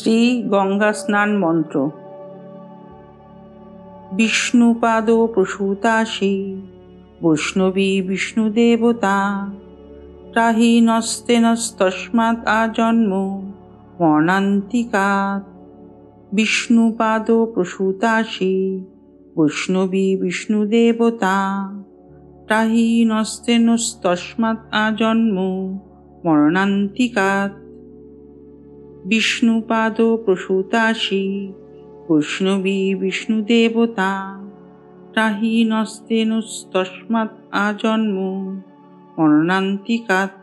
শ্রী গঙ্গা স্নান মন্ত্র। বিষ্ণুপাদ প্রসূতাসি বৈষ্ণবী বিষ্ণুদেবতা, ত্রাহি নস্তেনস্তস্মাৎ আজন্ম মরণান্তিকাৎ। বিষ্ণুপাদ প্রসূতাসি বৈষ্ণবী বিষ্ণুদেবতা, ত্রাহি নস্তেনস্তস্মাৎ আজন্ম মরণান্তিকাৎ। বিষ্ণুপাদ প্রসূতাসি বৈষ্ণবী বিষ্ণুদেবতা, ত্রাহি নস্তেনস্তস্মাৎ আজন্ম মরণান্তিকাৎ।